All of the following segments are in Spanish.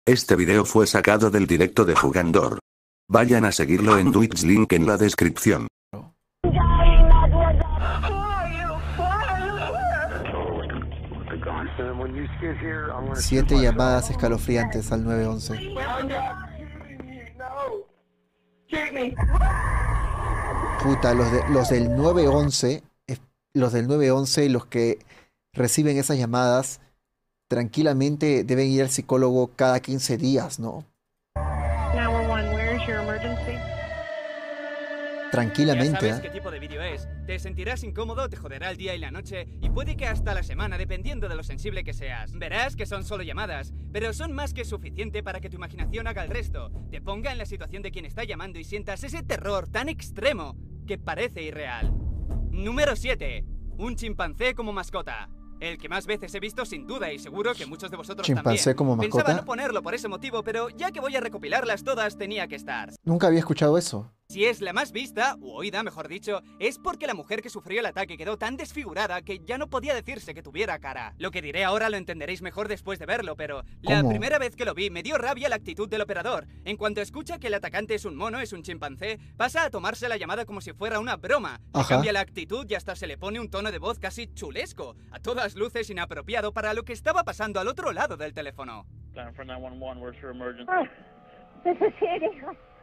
Este video fue sacado del directo de Jugandor. Vayan a seguirlo en Twitch, link en la descripción. 7 llamadas escalofriantes al 911. Puta, los del 911, los que reciben esas llamadas, tranquilamente deben ir al psicólogo cada 15 días, ¿no? 911, where is your emergency? Tranquilamente, Ya sabes qué tipo de vídeo es. Te sentirás incómodo, te joderá el día y la noche, y puede que hasta la semana, dependiendo de lo sensible que seas. Verás que son solo llamadas, pero son más que suficiente para que tu imaginación haga el resto. Te ponga en la situación de quien está llamando y sientas ese terror tan extremo que parece irreal. Número 7. Un chimpancé como mascota. El que más veces he visto sin duda, y seguro que muchos de vosotros ¿Chimpancé también. como mascota? Pensaba no ponerlo por ese motivo, pero ya que voy a recopilarlas todas, tenía que estar. Nunca había escuchado eso. Si es la más vista, o oída mejor dicho, es porque la mujer que sufrió el ataque quedó tan desfigurada que ya no podía decirse que tuviera cara. Lo que diré ahora lo entenderéis mejor después de verlo, pero la ¿Cómo? primera vez que lo vi me dio rabia la actitud del operador. En cuanto escucha que el atacante es un mono, es un chimpancé, pasa a tomarse la llamada como si fuera una broma. Le Ajá. cambia la actitud y hasta se le pone un tono de voz casi chulesco, a todas luces inapropiado para lo que estaba pasando al otro lado del teléfono. Plan for 911, where's your emergency? Oh, this is Sandy.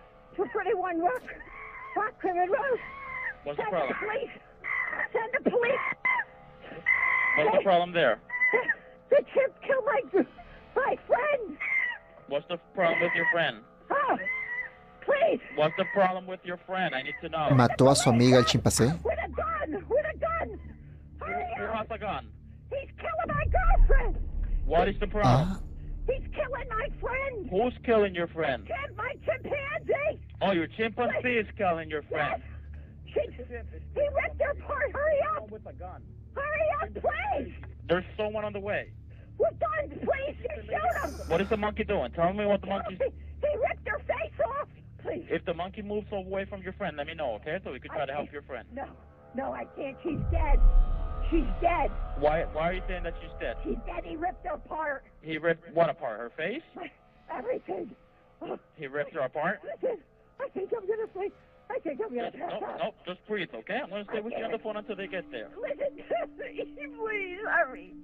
231 Rock Crimmon Road. What's the Send problem? the police. Send the police. What's the problem there? The chimp killed my friend. What's the problem with your friend? Oh, please. What's the problem with your friend? I need to know. ¿Mató a su amiga el chimpancé? With a gun. With a gun. Hurry Who up. has a gun? He's killing my girlfriend. What is the problem? Ah, He's killing my friend. Who's killing your friend? My chimpanzee. Oh, your chimpanzee is killing your friend. He ripped her apart. Hurry up. With a gun. Hurry up, please. There's someone on the way. With guns, please. You shoot him. What is the monkey doing? Tell me what the monkey's... He ripped her face off. Please. If the monkey moves away from your friend, let me know, okay? So we can try to help your friend. No, I can't. She's dead. She's dead. Why are you saying that she's dead? She's dead. He ripped her apart. He ripped what apart? Her face? Everything. Oh, He ripped her apart? listen, I think I'm gonna sleep. I think I'm gonna pass out. No, just breathe, okay? I'm gonna stay with you on the phone until they get there. Listen to me, please hurry.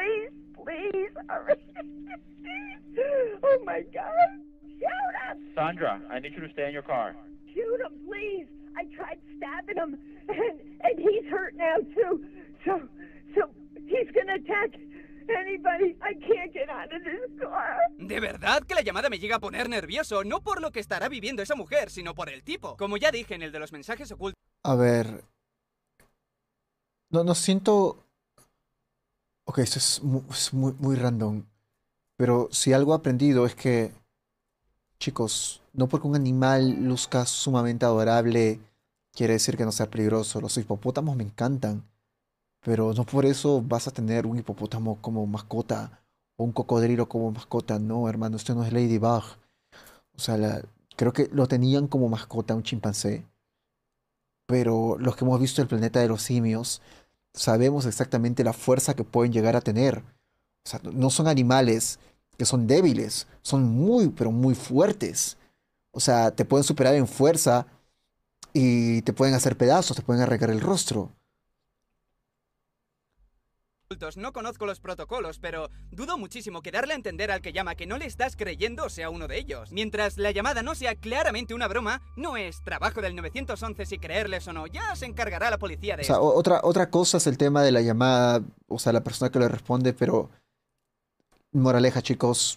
Please hurry. Oh my God. Shoot him. Sandra, I need you to stay in your car. Shoot him, please. I tried stabbing him, and he's hurt now too. So he's gonna attack anybody. I can't get out of this car. De verdad que la llamada me llega a poner nervioso, no por lo que estará viviendo esa mujer, sino por el tipo. Como ya dije en el de los mensajes ocultos. a ver. No siento... Ok, esto es muy random. Pero si algo he aprendido es que, chicos, no porque un animal luzca sumamente adorable quiere decir que no sea peligroso. Los hipopótamos me encantan, pero no por eso vas a tener un hipopótamo como mascota o un cocodrilo como mascota. No, hermano, esto no es Ladybug. O sea, creo que lo tenían como mascota un chimpancé, pero los que hemos visto el planeta de los simios sabemos exactamente la fuerza que pueden llegar a tener. O sea, no son animales que son débiles, son muy, pero muy fuertes. O sea, te pueden superar en fuerza y te pueden hacer pedazos, te pueden arrancar el rostro. No conozco los protocolos, pero dudo muchísimo que darle a entender al que llama que no le estás creyendo sea uno de ellos. Mientras la llamada no sea claramente una broma, no es trabajo del 911 si creerles o no. Ya se encargará la policía de O sea, eso. otra cosa es el tema de la llamada, o sea, la persona que le responde, pero moraleja, chicos,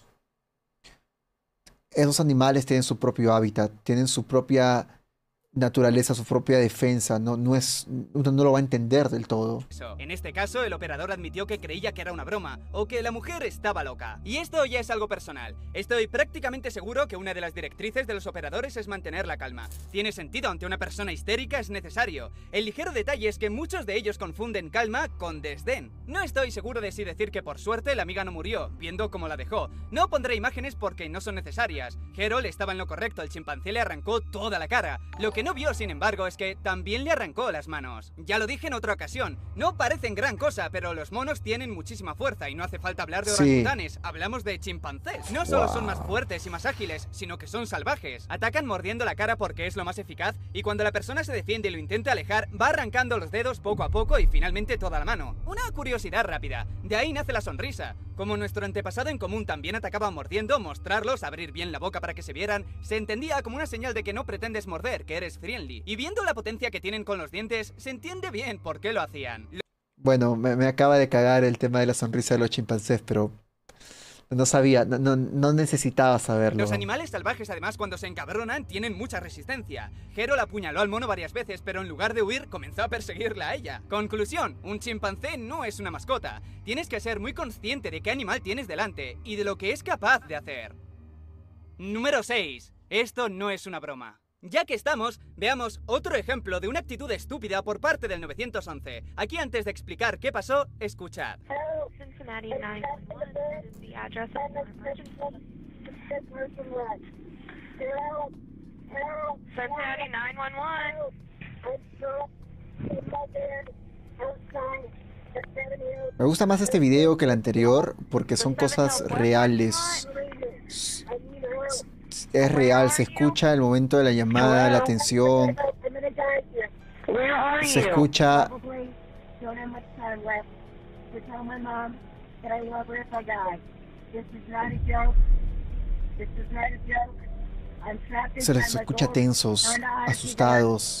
esos animales tienen su propio hábitat, tienen su propia naturaleza, su propia defensa, uno no lo va a entender del todo. En este caso, el operador admitió que creía que era una broma, o que la mujer estaba loca. Y esto ya es algo personal. Estoy prácticamente seguro que una de las directrices de los operadores es mantener la calma. Tiene sentido, ante una persona histérica es necesario. El ligero detalle es que muchos de ellos confunden calma con desdén. No estoy seguro de si decir que por suerte la amiga no murió, viendo cómo la dejó. No pondré imágenes porque no son necesarias. Harold estaba en lo correcto, el chimpancé le arrancó toda la cara. Lo que no vio, sin embargo, es que también le arrancó las manos. Ya lo dije en otra ocasión, no parecen gran cosa, pero los monos tienen muchísima fuerza y no hace falta hablar de orangutanes, hablamos de chimpancés. No solo son más fuertes y más ágiles, sino que son salvajes. Atacan mordiendo la cara porque es lo más eficaz y cuando la persona se defiende y lo intenta alejar, va arrancando los dedos poco a poco y finalmente toda la mano. Una curiosidad rápida, de ahí nace la sonrisa. Como nuestro antepasado en común también atacaba mordiendo, mostrarlos, abrir bien la boca para que se vieran, se entendía como una señal de que no pretendes morder, que eres friendly. Y viendo la potencia que tienen con los dientes, se entiende bien por qué lo hacían. Bueno, me acaba de cagar el tema de la sonrisa de los chimpancés, pero no sabía, no necesitaba saberlo. Los animales salvajes, además, cuando se encabronan, tienen mucha resistencia. Hero la apuñaló al mono varias veces, pero en lugar de huir, comenzó a perseguirla a ella. Conclusión, un chimpancé no es una mascota. Tienes que ser muy consciente de qué animal tienes delante y de lo que es capaz de hacer. Número 6. Esto no es una broma. Ya que estamos, veamos otro ejemplo de una actitud estúpida por parte del 911. Aquí, antes de explicar qué pasó, escuchad. Hello, Cincinnati 911. This is the address of an emergency. Cincinnati 911. Me gusta más este video que el anterior porque son cosas reales. Es real, se escucha el momento de la llamada, la tensión. Se escucha. Se les escucha tensos, asustados.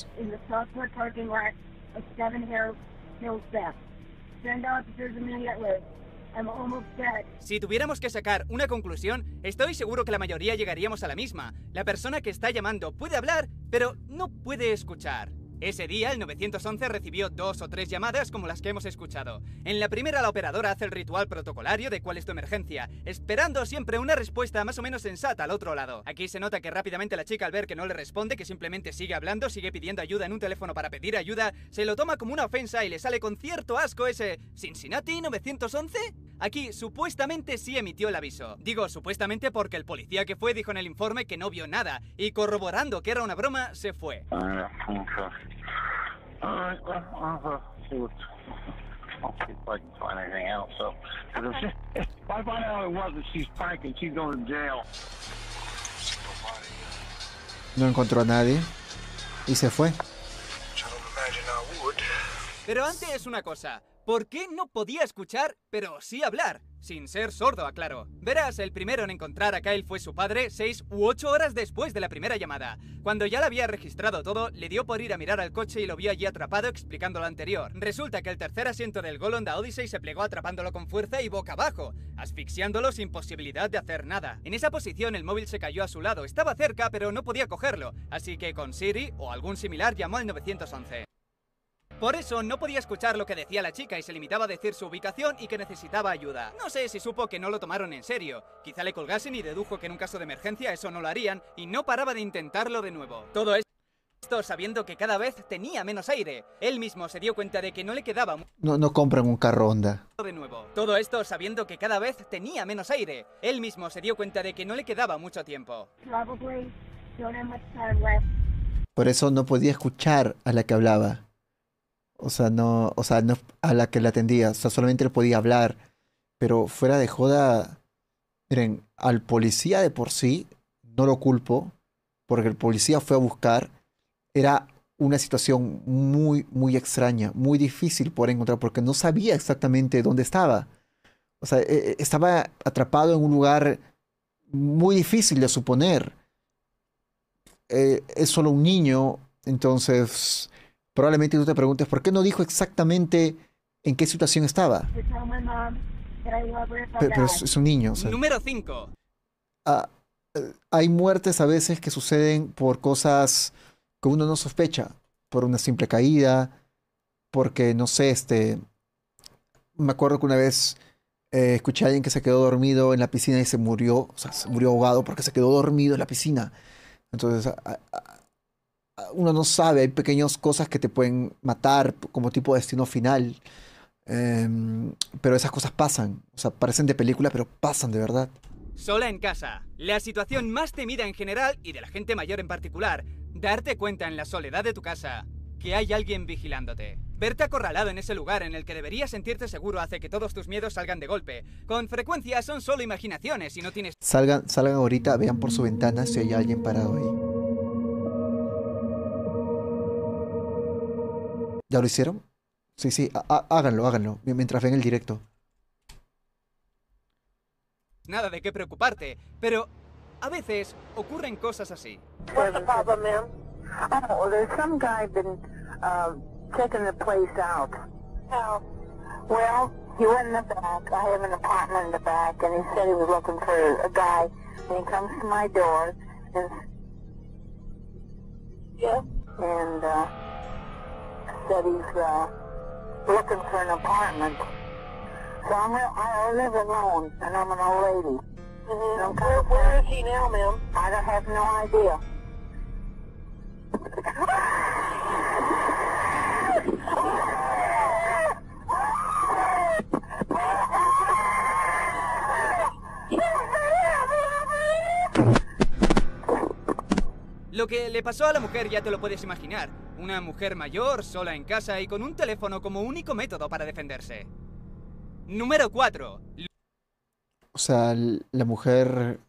Si tuviéramos que sacar una conclusión, estoy seguro que la mayoría llegaríamos a la misma. La persona que está llamando puede hablar, pero no puede escuchar. Ese día, el 911 recibió 2 o 3 llamadas como las que hemos escuchado. En la primera, la operadora hace el ritual protocolario de cuál es tu emergencia, esperando siempre una respuesta más o menos sensata al otro lado. Aquí se nota que rápidamente la chica, al ver que no le responde, que simplemente sigue hablando, sigue pidiendo ayuda en un teléfono para pedir ayuda, se lo toma como una ofensa y le sale con cierto asco ese ¿Cincinnati 911? Aquí, supuestamente sí emitió el aviso. Digo supuestamente porque el policía que fue dijo en el informe que no vio nada, y corroborando que era una broma, se fue. No encontró a nadie y se fue. Pero antes una cosa, ¿por qué no podía escuchar, pero sí hablar? Sin ser sordo, aclaro. Verás, el primero en encontrar a Kyle fue su padre 6 u 8 horas después de la primera llamada. Cuando ya le había registrado todo, le dio por ir a mirar al coche y lo vio allí atrapado explicando lo anterior. Resulta que el tercer asiento del Gol Honda Odyssey se plegó atrapándolo con fuerza y boca abajo, asfixiándolo sin posibilidad de hacer nada. En esa posición el móvil se cayó a su lado, estaba cerca pero no podía cogerlo, así que con Siri o algún similar llamó al 911. Por eso no podía escuchar lo que decía la chica y se limitaba a decir su ubicación y que necesitaba ayuda. No sé si supo que no lo tomaron en serio. Quizá le colgasen y dedujo que en un caso de emergencia eso no lo harían y no paraba de intentarlo de nuevo. Todo esto sabiendo que cada vez tenía menos aire. Él mismo se dio cuenta de que no le quedaba No compran un carro Honda. de nuevo. Todo esto sabiendo que cada vez tenía menos aire. Él mismo se dio cuenta de que no le quedaba mucho tiempo. Por eso no podía escuchar a la que hablaba. O sea, no a la que le atendía. O sea, solamente le podía hablar. Pero fuera de joda, miren, al policía de por sí no lo culpo, porque el policía fue a buscar. Era una situación muy, muy extraña, muy difícil por encontrar, porque no sabía exactamente dónde estaba. O sea, estaba atrapado en un lugar muy difícil de suponer. Es solo un niño, entonces probablemente tú te preguntes por qué no dijo exactamente en qué situación estaba. Pero es un niño. O sea, Número 5. Hay muertes a veces que suceden por cosas que uno no sospecha, por una simple caída, porque no sé, me acuerdo que una vez escuché a alguien que se quedó dormido en la piscina y se murió, o sea, se murió ahogado porque se quedó dormido en la piscina. Entonces, uno no sabe, hay pequeñas cosas que te pueden matar como tipo de destino final, pero esas cosas pasan, o sea, parecen de película, pero pasan de verdad. Sola en casa. La situación más temida en general y de la gente mayor en particular. Darte cuenta en la soledad de tu casa que hay alguien vigilándote. Verte acorralado en ese lugar en el que deberías sentirte seguro hace que todos tus miedos salgan de golpe. Con frecuencia son solo imaginaciones y no tienes... Salgan ahorita, vean por su ventana si hay alguien parado ahí. ¿Ya lo hicieron? Sí, sí, háganlo, mientras ven el directo. nada de qué preocuparte, pero a veces ocurren cosas así. What's the problem, ma'am? Oh, there's some guy been checking the place out. Oh. Well, he went in the back. I have an apartment in the back, and he said he was looking for a guy. And he comes to my door, and yeah, and said he's looking for an apartment. So I live alone, and I'm an old lady. Mm-hmm. Where is he now, ma'am? I don't have no idea. Lo que le pasó a la mujer ya te lo puedes imaginar. Una mujer mayor, sola en casa y con un teléfono como único método para defenderse. Número 4. O sea, la mujer...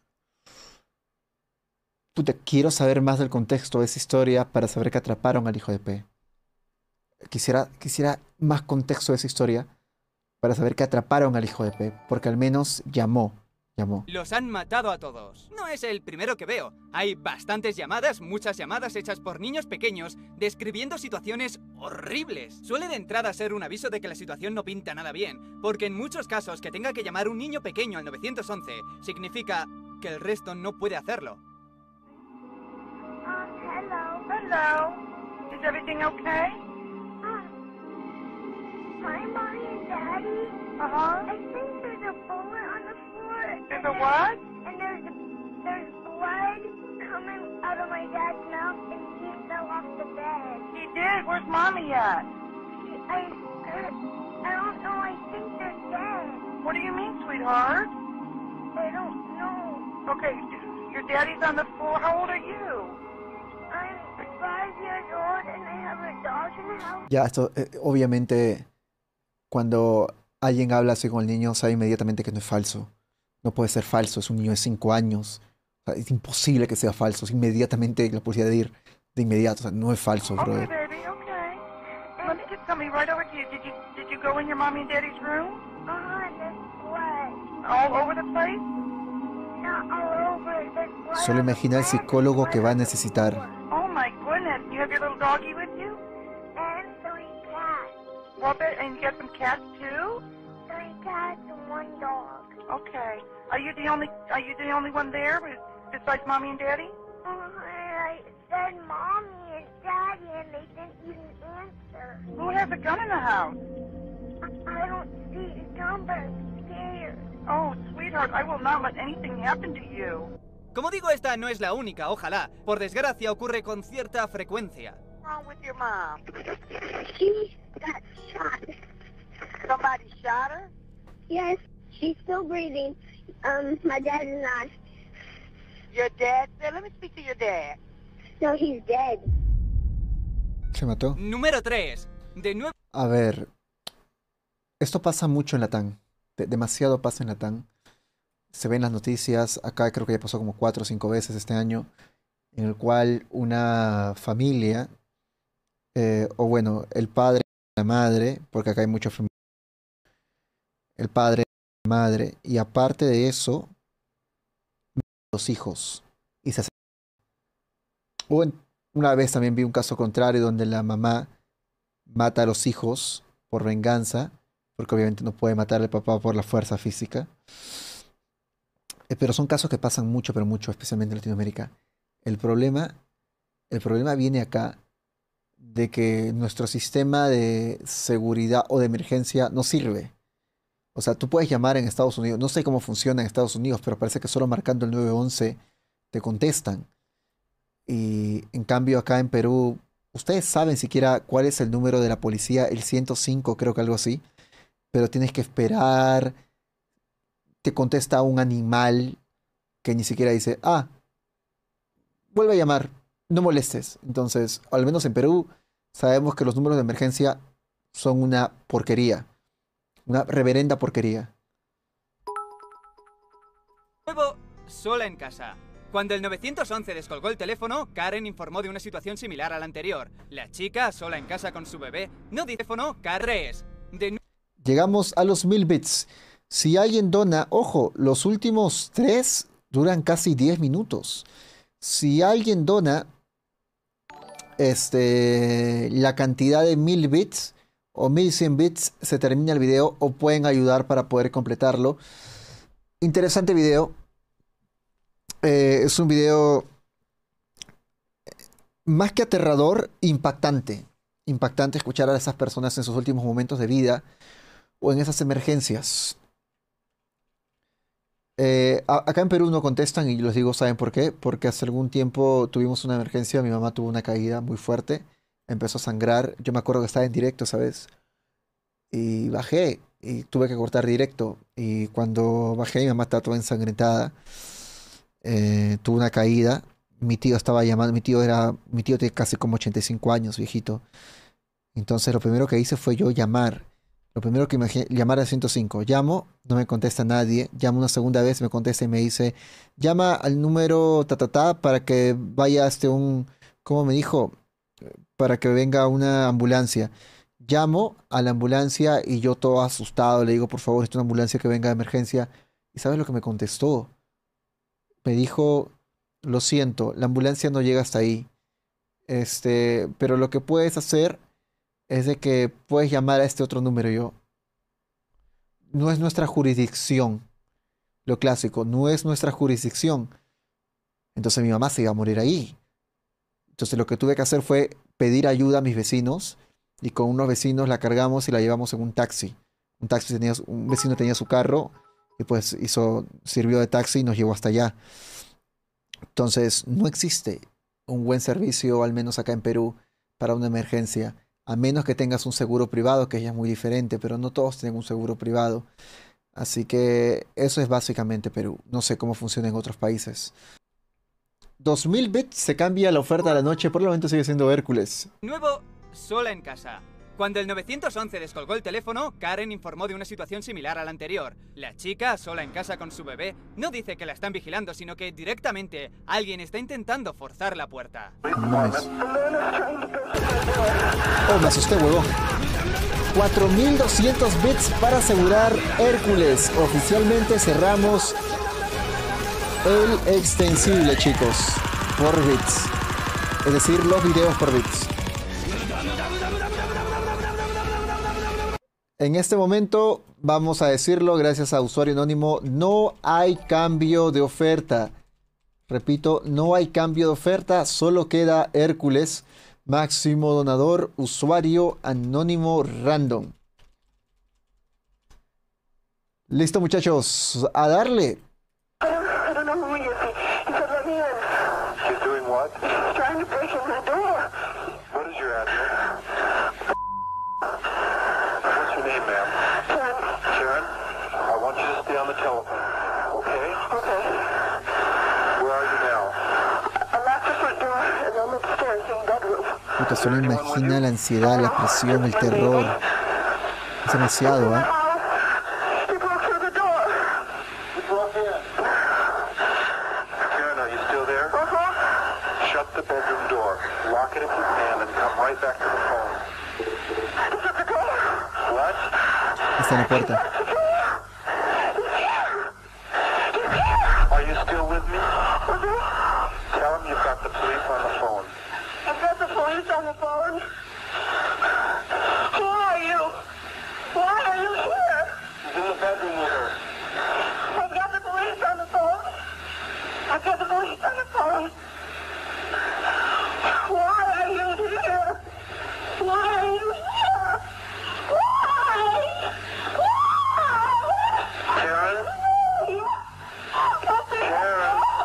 Puta, quiero saber más del contexto de esa historia para saber que atraparon al hijo de P. Quisiera más contexto de esa historia para saber que atraparon al hijo de P, porque al menos llamó. Los han matado a todos. No es el primero que veo. Hay bastantes llamadas, muchas llamadas hechas por niños pequeños describiendo situaciones horribles. Suele de entrada ser un aviso de que la situación no pinta nada bien, porque en muchos casos que tenga que llamar un niño pequeño al 911 significa que el resto no puede hacerlo. Hello. Hello. Is everything okay? My mommy and daddy. Uh-huh. I think there's a bullet on the floor. There's a what? And there's blood coming out of my dad's mouth, and he fell off the bed. He did. Where's Mommy at? I don't know. I think they're dead. What do you mean, sweetheart? I don't know. Okay, your daddy's on the floor. How old are you? I'm 5 years old, and I have a dog in the house. Ya, esto, obviamente, cuando alguien habla así con el niño, sabe inmediatamente que no es falso. No puede ser falso, es un niño de 5 años. O sea, es imposible que sea falso. Es inmediatamente la policía de ir de inmediato. O sea, no es falso, Okay, brother. baby, okay. Let me get somebody right over to you. Did you go in your mommy and daddy's room? There's blood. All over the place? Not all over. There's blood. Solo on the imagina el bed, psicólogo blood que va a on the necesitar. floor, Oh my goodness. You have your little doggy with you? and 3 cats. Well, and you got some cats too? 3 cats and 1 dog. Okay. Are you the only one there besides mommy and daddy? I said mommy and daddy, and they didn't even answer. Who has a gun in the house? I don't see the gun, but I'm scared. Oh, sweetheart, I will not let anything happen to you. Como digo, esta no es la única, ojalá. Por desgracia ocurre con cierta frecuencia. What's wrong with your mom? She got shot. Somebody shot her? Yes, she's still breathing. My dad is not. Your dad said, let me speak to your dad. No, he's dead. ¿Se mató? Número 3. De nuevo... A ver, esto pasa mucho en Latam. Demasiado pasa en Latam. Se ven las noticias. Acá creo que ya pasó como 4 o 5 veces este año. En el cual una familia, o bueno, el padre y la madre, porque acá hay mucha familia. El padre y la madre. Y aparte de eso, los hijos. Y se una vez también vi un caso contrario donde la mamá mata a los hijos por venganza, porque obviamente no puede matar al papá por la fuerza física. Pero son casos que pasan mucho, pero mucho, especialmente en Latinoamérica. El problema viene acá de que nuestro sistema de seguridad o de emergencia no sirve. O sea, tú puedes llamar en Estados Unidos, no sé cómo funciona en Estados Unidos, pero parece que solo marcando el 911 te contestan. Y en cambio acá en Perú, ustedes saben siquiera cuál es el número de la policía, el 105, creo que algo así, pero tienes que esperar, te contesta un animal que ni siquiera dice, vuelve a llamar, no molestes. Entonces, al menos en Perú, sabemos que los números de emergencia son una porquería. Una reverenda porquería. Nuevo, sola en casa. Cuando el 911 descolgó el teléfono, Karen informó de una situación similar a la anterior. La chica, sola en casa con su bebé, no dice teléfono, Karen es. Llegamos a los 1000 bits. Si alguien dona, ojo, los últimos 3 duran casi 10 minutos. Si alguien dona la cantidad de 1000 bits o 1100 bits, se termina el video o pueden ayudar para poder completarlo. Interesante video. Es un video más que aterrador, impactante. Impactante escuchar a esas personas en sus últimos momentos de vida o en esas emergencias. Acá en Perú no contestan y les digo, ¿saben por qué? Porque hace algún tiempo tuvimos una emergencia, mi mamá tuvo una caída muy fuerte, empezó a sangrar, yo me acuerdo que estaba en directo, ¿sabes? Y bajé y tuve que cortar directo y cuando bajé mi mamá estaba toda ensangrentada, tuvo una caída, mi tío estaba llamando, mi tío tiene casi como 85 años, viejito, entonces lo primero que hice fue yo llamar. Lo primero que imaginé, llamar al 105. Llamo, no me contesta nadie. Llamo una segunda vez, me contesta y me dice, llama al número para que vaya ¿cómo me dijo? Para que venga una ambulancia. Llamo a la ambulancia y yo todo asustado le digo, por favor, es una ambulancia que venga de emergencia. ¿Y sabes lo que me contestó? Me dijo, lo siento, la ambulancia no llega hasta ahí. Pero lo que puedes hacer es de que puedes llamar a este otro número. Yo, no es nuestra jurisdicción. Lo clásico, no es nuestra jurisdicción. Entonces mi mamá se iba a morir ahí. Entonces lo que tuve que hacer fue pedir ayuda a mis vecinos y con unos vecinos la cargamos y la llevamos en un taxi. Un vecino tenía su carro y pues sirvió de taxi y nos llevó hasta allá. Entonces no existe un buen servicio, al menos acá en Perú, para una emergencia. A menos que tengas un seguro privado, que ya es muy diferente, pero no todos tienen un seguro privado. Así que eso es básicamente Perú. No sé cómo funciona en otros países. 2000 bits se cambia la oferta de la noche, por el momento sigue siendo Hércules. Nuevo, sola en casa. Cuando el 911 descolgó el teléfono, Karen informó de una situación similar a la anterior. La chica, sola en casa con su bebé, no dice que la están vigilando, sino que directamente alguien está intentando forzar la puerta. Nice. Oh, me asusté, huevón. 4200 bits para asegurar Hércules. Oficialmente cerramos el extensible, chicos, por bits. Es decir, los videos por bits. En este momento, vamos a decirlo, gracias a usuario anónimo, no hay cambio de oferta. Repito, no hay cambio de oferta, solo queda Hércules, máximo donador, usuario anónimo random. Listo, muchachos, a darle. I don't know who he is. He said let me in. She's doing what? He's trying to break in my door. What is your address? What's your name, ma'am? Karen. Sharon? I want you to stay on the telephone, okay? Okay. Where are you now? I locked the front door and I'm upstairs in the bedroom. Puta, solo imagina la ansiedad, la presión, el terror. Es demasiado, ¿eh? He broke through the door. You broke in. Sharon, are you still there? Shut the bedroom door. Lock it if you can and come right back to the phone. Shut the door. What? Está en la puerta. Are you still with me? Tell him you've got the police on the phone. I've got the police on the phone. Who are you? Why are you here? He's in the bedroom with her. I've got the police on the phone. I've got the police on the phone. Why are you here? Why are you here? Why? Why? Sharon?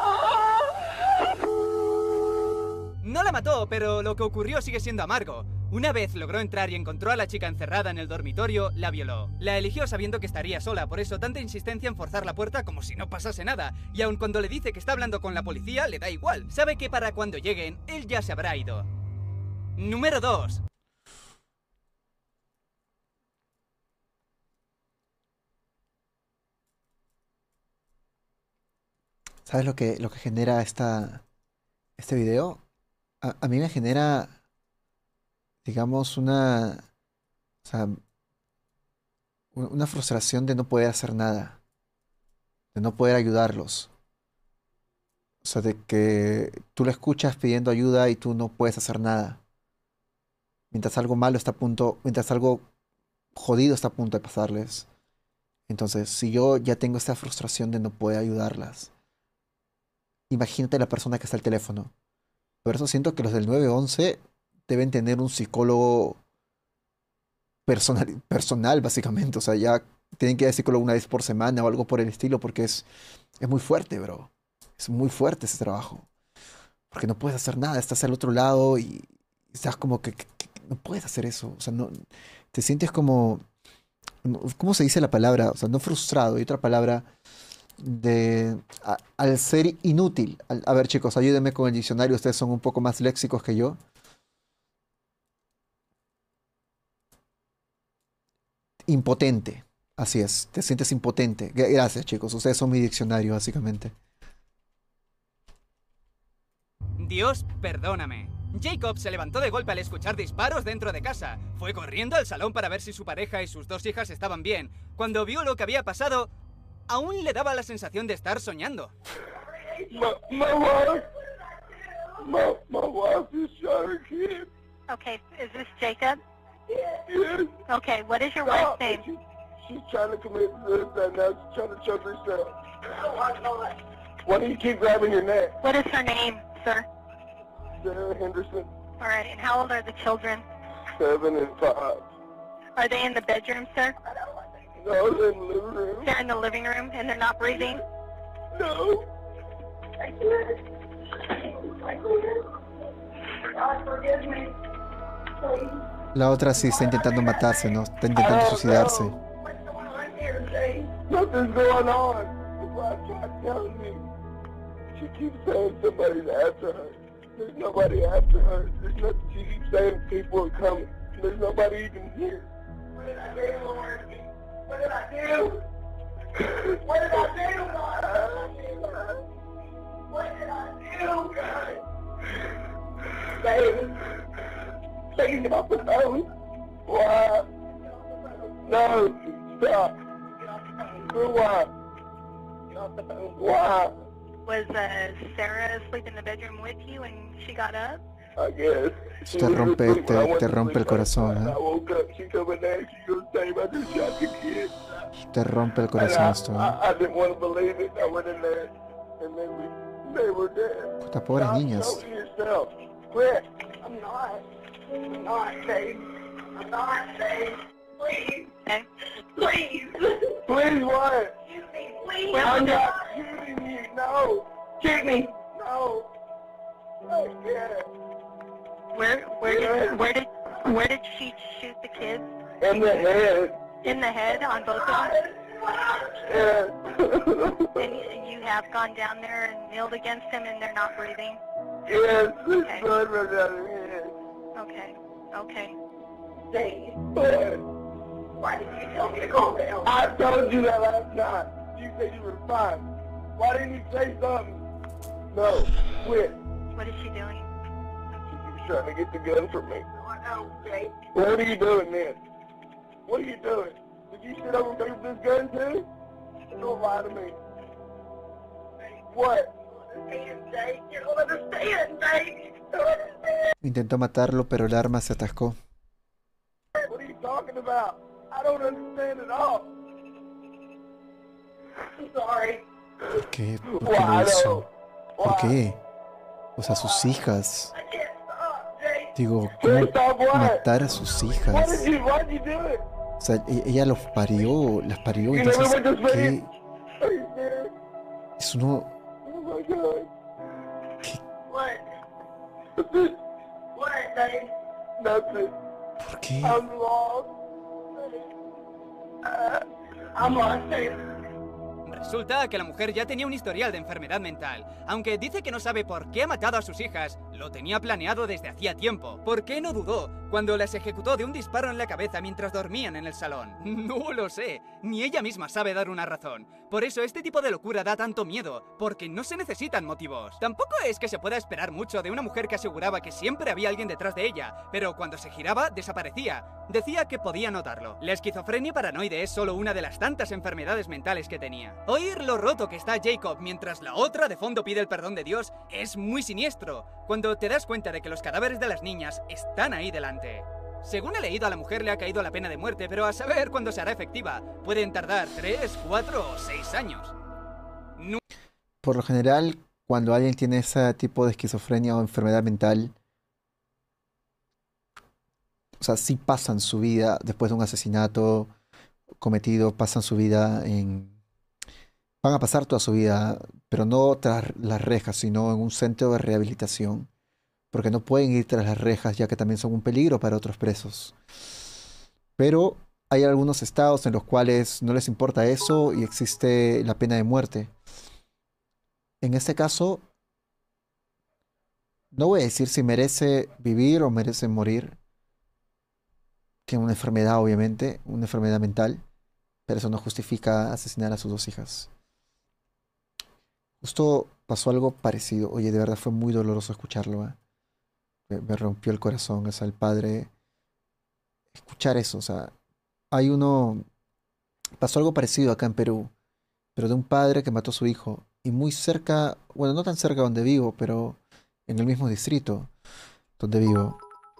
No la mató, pero lo que ocurrió sigue siendo amargo. Una vez logró entrar y encontró a la chica encerrada en el dormitorio, la violó. La eligió sabiendo que estaría sola, por eso tanta insistencia en forzar la puerta como si no pasase nada. Y aun cuando le dice que está hablando con la policía, le da igual. Sabe que para cuando lleguen, él ya se habrá ido. Número 2. ¿Sabes lo que genera este video? A mí me genera, digamos, o sea, una frustración de no poder hacer nada, de no poder ayudarlos. O sea, de que tú lo escuchas pidiendo ayuda y tú no puedes hacer nada. Mientras algo malo está a punto, mientras algo jodido está a punto de pasarles. Entonces, si yo ya tengo esta frustración de no poder ayudarlas, imagínate la persona que está al teléfono. Por eso siento que los del 911 deben tener un psicólogo personal, básicamente. O sea, ya tienen que ir al psicólogo una vez por semana o algo por el estilo, porque es muy fuerte, bro. Es muy fuerte ese trabajo. Porque no puedes hacer nada, estás al otro lado y estás como que no puedes hacer eso. O sea, no, te sientes como, ¿cómo se dice la palabra? O sea, no frustrado, hay otra palabra al ser inútil. A ver, chicos, ayúdenme con el diccionario, ustedes son un poco más léxicos que yo. Impotente, así es, te sientes impotente. Gracias, chicos, ustedes son mi diccionario, básicamente. Dios, perdóname. Jacob se levantó de golpe al escuchar disparos dentro de casa. Fue corriendo al salón para ver si su pareja y sus 2 hijas estaban bien. Cuando vio lo que había pasado, aún le daba la sensación de estar soñando. My wife is shot her kid. Okay, is this Jacob? Yes. Okay, what is your wife's name? She's trying to commit suicide now. She's trying to choke herself. Why do you keep grabbing your neck? What is her name, sir? Sarah Henderson, All right, and how old are the children? 7 and 5. Are they in the bedroom, sir? No, they're in the living room. They're in the living room and they're not breathing? No. La otra sí está intentando matarse, ¿no? Está intentando suicidarse. Nothing's going on. That's why I tried telling you. She keeps saying somebody's after her. There's nobody after her. There's nothing. She keeps saying people are coming. There's nobody even here. What did I do, Lord? What did I do? What did I do, Lord? What did I do, God? Baby. Take him off the phone. Why? No, stop. For what? Get off the phone. Why? Was Sarah asleep in the bedroom with you when she got up? I guess. Te rompe el corazón, I ¿eh? woke up, she come in there, she goes, Dave, I just shot the kid. Te rompe el corazón esto, ¿eh? I didn't want to believe it. I went in there, and then they were dead. Puta, pobres Stop niñas. choking yourself. Quit. I'm not. I'm not, Dave. I'm not, Dave. Please. Okay. Please. Please what? Shoot me, please. Where I'm was it? not shooting you. No. Shoot me. No. I can't. Where did she shoot the kids? In the head. In the head on both of them? Yeah. And you have gone down there and kneeled against them and they're not breathing? Yes, there's Okay. blood running out of her head. Okay. Okay. Dave, what? Why did you tell me to calm down? I told you that last night. You said you were fine. Why didn't you say something? No, quit. What is she doing? She was trying to get the gun from me. No, Dave. What are you doing then? What are you doing? Did you sit over and take this gun too? Don't lie to me. What? You don't understand, Dave. You don't understand. Intentó matarlo, pero el arma se atascó. What are you talking about? I don't understand at all. I'm sorry. ¿Por qué? ¿Por qué lo hizo? ¿Por qué? O sea, sus hijas. I can't stop, Jake. Digo, Can't ¿cómo stop what? matar a sus Why'd hijas? why'd you do it? O sea, ella las parió, You never entonces, went to ¿qué? sleep? Are you serious? Eso no... Oh my God. ¿Qué? What? What, Dave? Nothing. ¿Por qué? I'm lost. I'm lost, Taylor. Resulta que la mujer ya tenía un historial de enfermedad mental. Aunque dice que no sabe por qué ha matado a sus hijas, lo tenía planeado desde hacía tiempo. ¿Por qué no dudó cuando las ejecutó de un disparo en la cabeza mientras dormían en el salón? No lo sé, ni ella misma sabe dar una razón. Por eso este tipo de locura da tanto miedo, porque no se necesitan motivos. Tampoco es que se pueda esperar mucho de una mujer que aseguraba que siempre había alguien detrás de ella, pero cuando se giraba, desaparecía. Decía que podía notarlo. La esquizofrenia paranoide es solo una de las tantas enfermedades mentales que tenía. Oír lo roto que está Jacob mientras la otra de fondo pide el perdón de Dios es muy siniestro, cuando te das cuenta de que los cadáveres de las niñas están ahí delante. Según he leído, a la mujer le ha caído la pena de muerte, pero a saber cuándo se hará efectiva. Pueden tardar 3, 4 o 6 años. Por lo general, cuando alguien tiene ese tipo de esquizofrenia o enfermedad mental, o sea, sí pasan su vida después de un asesinato cometido, pasan su vida en... Van a pasar toda su vida, pero no tras las rejas, sino en un centro de rehabilitación, porque no pueden ir tras las rejas, ya que también son un peligro para otros presos. Pero hay algunos estados en los cuales no les importa eso y existe la pena de muerte. En este caso, no voy a decir si merece vivir o merece morir. Tiene una enfermedad, obviamente, una enfermedad mental, pero eso no justifica asesinar a sus 2 hijas. Justo pasó algo parecido. Oye, de verdad fue muy doloroso escucharlo, ¿eh? Me rompió el corazón. O sea, el padre... Escuchar eso, o sea... Pasó algo parecido acá en Perú, pero de un padre que mató a su hijo. Y muy cerca, bueno, no tan cerca donde vivo, pero en el mismo distrito donde vivo.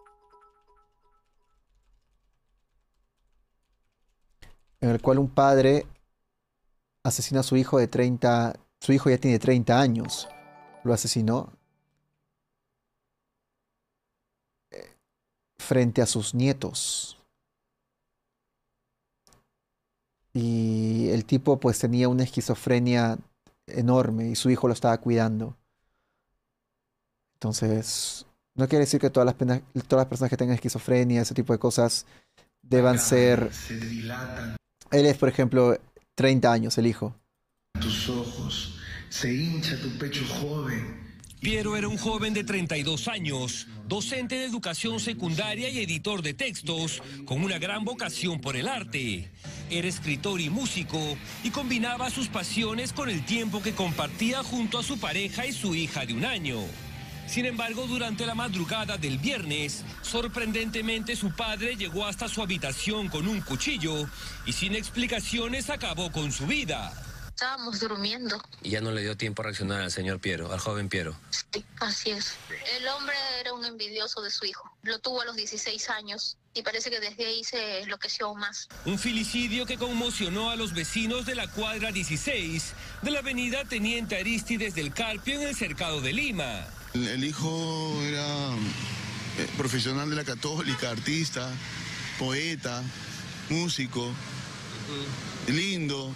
En el cual un padre asesina a su hijo de 30... Su hijo ya tiene 30 años. Lo asesinó frente a sus nietos. Y el tipo pues tenía una esquizofrenia enorme y su hijo lo estaba cuidando. Entonces, no quiere decir que todas las personas que tengan esquizofrenia, ese tipo de cosas, deban ser... Se dilatan Él es, por ejemplo, 30 años, el hijo. tus ojos, se hincha tu pecho joven. Piero era un joven de 32 años, docente de educación secundaria y editor de textos, con una gran vocación por el arte. Era escritor y músico y combinaba sus pasiones con el tiempo que compartía junto a su pareja y su hija de 1 año. Sin embargo, durante la madrugada del viernes, sorprendentemente su padre llegó hasta su habitación con un cuchillo y sin explicaciones acabó con su vida. Estábamos durmiendo. Y ya no le dio tiempo a reaccionar al señor Piero, al joven Piero. Sí, así es. El hombre era un envidioso de su hijo. Lo tuvo a los 16 años y parece que desde ahí se enloqueció aún más. Un filicidio que conmocionó a los vecinos de la cuadra 16 de la avenida Teniente Arístides del Carpio en el Cercado de Lima. El hijo era profesional de la Católica, artista, poeta, músico, lindo.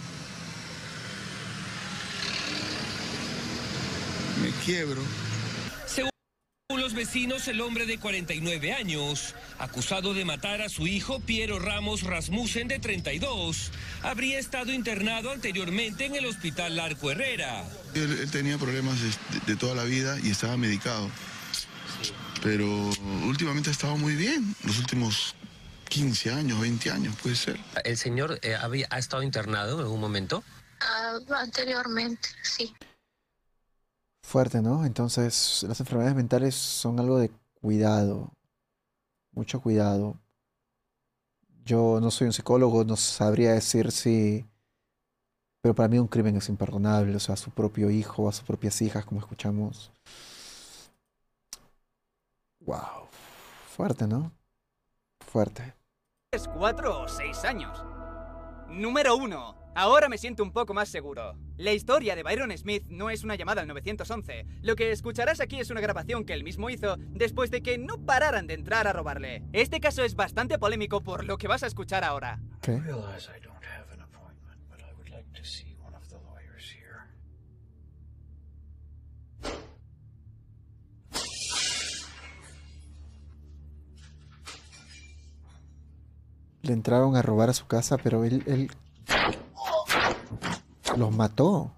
Me quiebro. Según los vecinos, el hombre de 49 años, acusado de matar a su hijo Piero Ramos Rasmussen de 32, habría estado internado anteriormente en el Hospital Larco Herrera. Él tenía problemas de toda la vida y estaba medicado. Pero últimamente ha estado muy bien, los últimos 15 años, 20 años, puede ser. ¿El señor ha estado internado en algún momento? Anteriormente, sí. Fuerte, ¿no? Entonces, las enfermedades mentales son algo de cuidado, mucho cuidado. Yo no soy un psicólogo, no sabría decir si... Pero para mí un crimen es imperdonable, o sea, a su propio hijo, a sus propias hijas, como escuchamos. Wow. Fuerte, ¿no? Fuerte. 4 o 6 años. Número 1. Ahora me siento un poco más seguro. La historia de Byron Smith no es una llamada al 911. Lo que escucharás aquí es una grabación que él mismo hizo después de que no pararan de entrar a robarle. Este caso es bastante polémico por lo que vas a escuchar ahora. ¿Qué? le entraron a robar a su casa, pero él los mató.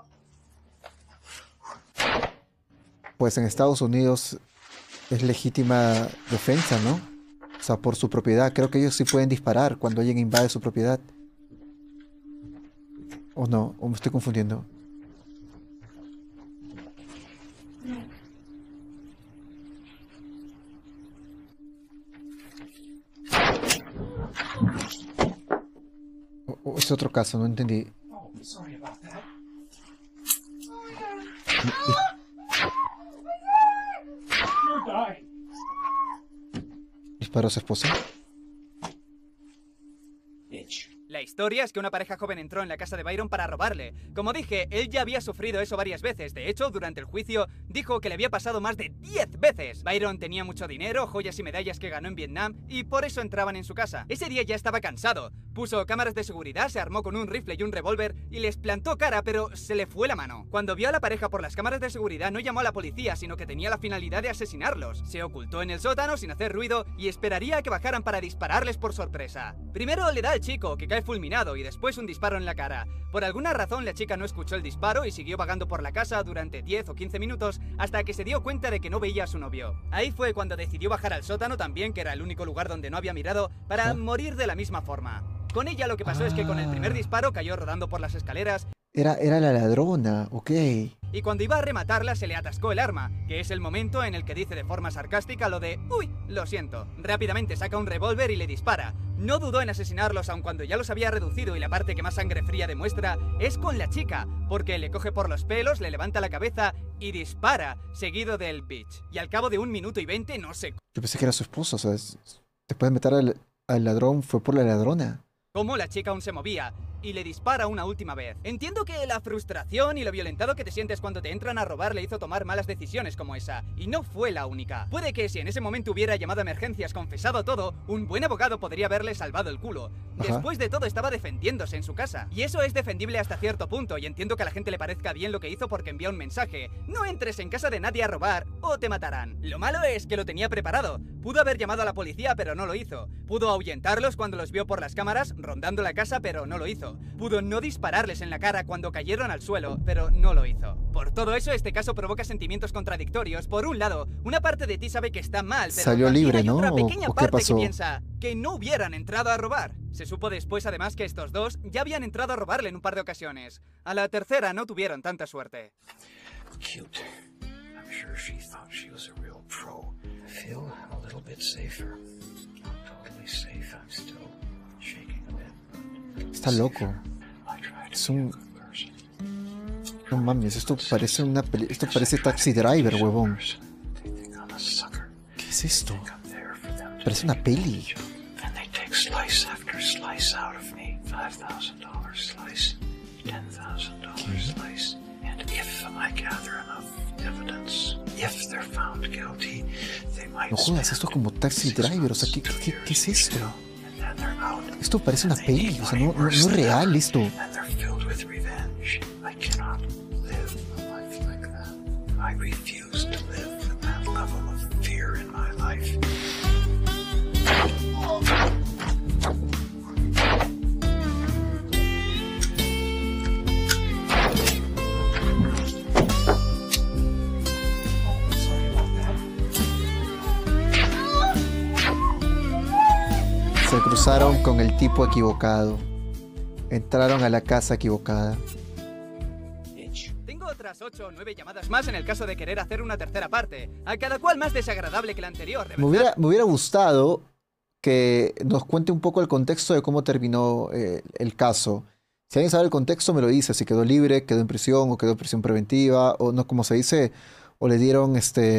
Pues en Estados Unidos es legítima defensa, ¿no? O sea, por su propiedad. Creo que ellos sí pueden disparar cuando alguien invade su propiedad. ¿O no? ¿O me estoy confundiendo? O es otro caso, no entendí. ¿Disparó a su esposa? La historia es que una pareja joven entró en la casa de Byron para robarle. Como dije, él ya había sufrido eso varias veces. De hecho, durante el juicio, dijo que le había pasado más de 10 veces. Byron tenía mucho dinero, joyas y medallas que ganó en Vietnam, y por eso entraban en su casa. Ese día ya estaba cansado. Puso cámaras de seguridad, se armó con un rifle y un revólver, y les plantó cara, pero se le fue la mano. Cuando vio a la pareja por las cámaras de seguridad, no llamó a la policía, sino que tenía la finalidad de asesinarlos. Se ocultó en el sótano sin hacer ruido, y esperaría a que bajaran para dispararles por sorpresa. Primero le da al chico, que cae fulminado, y después un disparo en la cara. Por alguna razón la chica no escuchó el disparo y siguió vagando por la casa durante 10 o 15 minutos hasta que se dio cuenta de que no veía a su novio. Ahí fue cuando decidió bajar al sótano también, que era el único lugar donde no había mirado, para morir de la misma forma. Con ella lo que pasó es que con el primer disparo cayó rodando por las escaleras. Era la ladrona, ok. Y cuando iba a rematarla se le atascó el arma, que es el momento en el que dice de forma sarcástica lo de «Uy, lo siento». Rápidamente saca un revólver y le dispara. No dudó en asesinarlos aun cuando ya los había reducido, y la parte que más sangre fría demuestra es con la chica, porque le coge por los pelos, le levanta la cabeza y dispara, seguido del bitch. Y al cabo de 1 minuto y 20 no sé Yo pensé que era su esposo, o sea, después de matar al ladrón fue por la ladrona. cómo la chica aún se movía, y le dispara una última vez. Entiendo que la frustración y lo violentado que te sientes cuando te entran a robar le hizo tomar malas decisiones como esa, y no fue la única. Puede que si en ese momento hubiera llamado a emergencias, confesado todo, un buen abogado podría haberle salvado el culo. Después de todo estaba defendiéndose en su casa, y eso es defendible hasta cierto punto, y entiendo que a la gente le parezca bien lo que hizo porque envía un mensaje: no entres en casa de nadie a robar o te matarán. Lo malo es que lo tenía preparado. Pudo haber llamado a la policía, pero no lo hizo. Pudo ahuyentarlos cuando los vio por las cámaras rondando la casa, pero no lo hizo. Pudo no dispararles en la cara cuando cayeron al suelo, pero no lo hizo. Por todo eso, este caso provoca sentimientos contradictorios. Por un lado, una parte de ti sabe que está mal, pero salió libre, hay ¿no? otra pequeña ¿O qué parte pasó? que piensa que no hubieran entrado a robar. Se supo después, además, que estos dos ya habían entrado a robarle en un par de ocasiones. A la tercera no tuvieron tanta suerte. Cute. I'm sure she thought she was a real pro. I feel a little bit safer. Not totally safe. I'm still shaking a bit. Está loco. Es un... No mames, esto parece una peli... Esto parece Taxi Driver, huevón. ¿Qué es esto? Parece una peli. And they take slice after slice out of me. $5,000 slice, $10,000 slice. And if I gather enough evidence, if they're found guilty, they might... No jodas, esto es como Taxi Driver, o sea, ¿qué es esto? Esto parece una peli, o sea, no es real esto. And they're filled with revenge. I cannot live a life like that. I refuse to live with that level of fear in my life. Se cruzaron con el tipo equivocado. Entraron a la casa equivocada. Tengo otras 8 o 9 llamadas más en el caso de querer hacer una tercera parte, a cada cual más desagradable que la anterior. De verdad. Me hubiera gustado que nos cuente un poco el contexto de cómo terminó el caso. Si alguien sabe el contexto, me lo dice. Si quedó libre, quedó en prisión, o quedó en prisión preventiva, o no, como se dice, o le dieron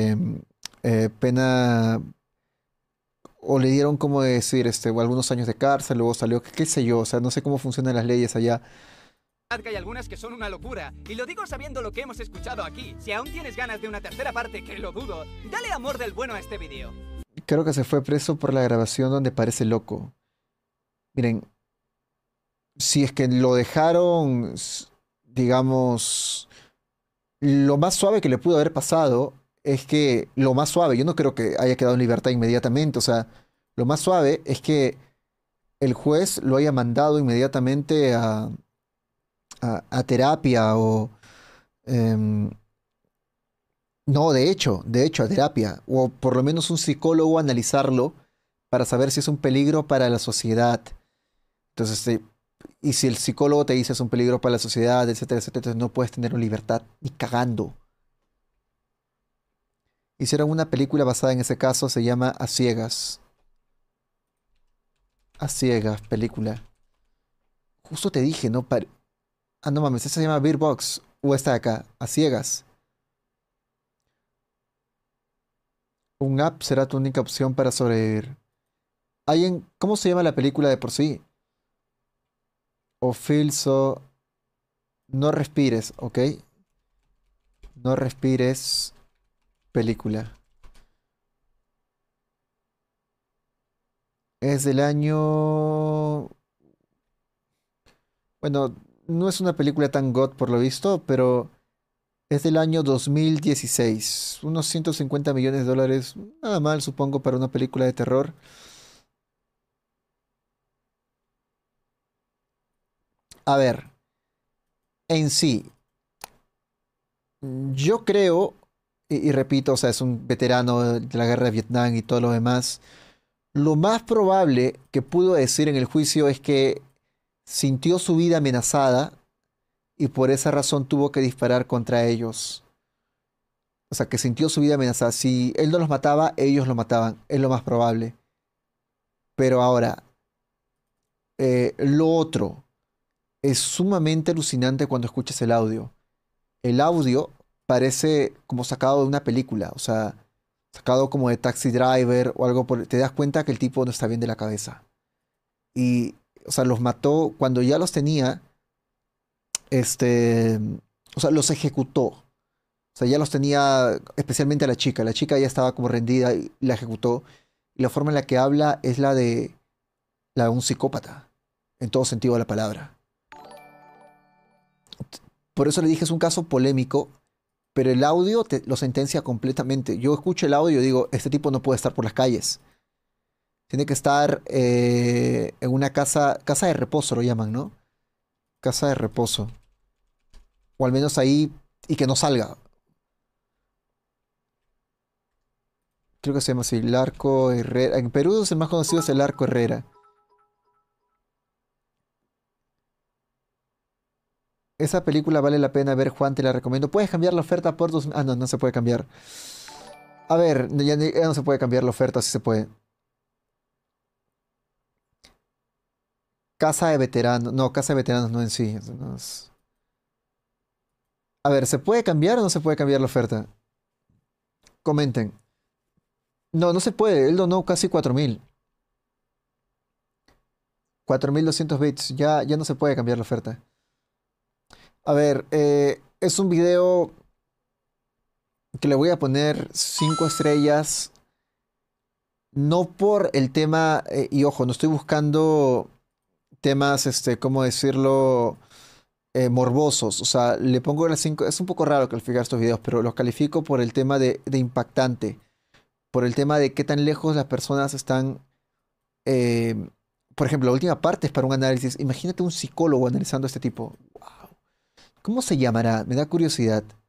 pena, o le dieron, como decir, algunos años de cárcel, luego salió, qué sé yo, o sea, no sé cómo funcionan las leyes allá. Que hay algunas que son una locura, y lo digo sabiendo lo que hemos escuchado aquí. Si aún tienes ganas de una tercera parte, que lo dudo, dale amor del bueno a este vídeo. Creo que se fue preso por la grabación donde parece loco. Miren, si es que lo dejaron, digamos, lo más suave que le pudo haber pasado es que, lo más suave, yo no creo que haya quedado en libertad inmediatamente, o sea, lo más suave es que el juez lo haya mandado inmediatamente a terapia o... em, no, de hecho, a terapia, o por lo menos un psicólogo a analizarlo para saber si es un peligro para la sociedad. Entonces, y si el psicólogo te dice es un peligro para la sociedad, etcétera, etcétera, entonces no puedes tener una libertad ni cagando. Hicieron una película basada en ese caso, se llama A Ciegas. A Ciegas, película. Justo te dije, ¿no? Ah, no mames, esta se llama Beer Box. O esta de acá, A Ciegas. Un app será tu única opción para sobrevivir. ¿Cómo se llama la película de por sí? O feel so... No respires, ¿ok? No respires... Película. Es del año... Bueno, no es una película tan god por lo visto, pero es del año 2016. Unos 150 millones de dólares. Nada mal, supongo, para una película de terror. A ver, en sí, yo creo, y repito, o sea, es un veterano de la guerra de Vietnam y todo lo demás. Lo más probable que pudo decir en el juicio es que sintió su vida amenazada y por esa razón tuvo que disparar contra ellos. O sea, que sintió su vida amenazada. Si él no los mataba, ellos lo mataban. Es lo más probable. Pero ahora, lo otro es sumamente alucinante cuando escuchas el audio. El audio parece como sacado de una película. O sea, sacado como de Taxi Driver o algo por... Te das cuenta que el tipo no está bien de la cabeza. Y, o sea, los mató cuando ya los tenía. O sea, los ejecutó. O sea, ya los tenía, especialmente a la chica. La chica ya estaba como rendida y la ejecutó. Y la forma en la que habla es la de un psicópata. En todo sentido de la palabra. Por eso le dije, es un caso polémico. Pero el audio lo sentencia completamente. Yo escucho el audio y digo, este tipo no puede estar por las calles. Tiene que estar en una casa de reposo, lo llaman, ¿no? Casa de reposo. O al menos ahí, y que no salga. Creo que se llama así, el Arco Herrera. En Perú el más conocido es el Arco Herrera. Esa película vale la pena ver, Juan, te la recomiendo. ¿Puedes cambiar la oferta por 2.000? Ah, no, no se puede cambiar. A ver, ya no se puede cambiar la oferta, sí se puede. Casa de veteranos. No, casa de veteranos no en sí. A ver, ¿se puede cambiar o no se puede cambiar la oferta? Comenten. No, no se puede. Él donó casi 4.000. 4.200 bits. Ya no se puede cambiar la oferta. A ver, es un video que le voy a poner 5 estrellas. No por el tema, y ojo, no estoy buscando temas, ¿cómo decirlo? Morbosos. O sea, le pongo las 5. Es un poco raro calificar estos videos, pero los califico por el tema de impactante. Por el tema de qué tan lejos las personas están. Por ejemplo, la última parte es para un análisis. Imagínate un psicólogo analizando a este tipo. Wow. ¿Cómo se llamará? Me da curiosidad.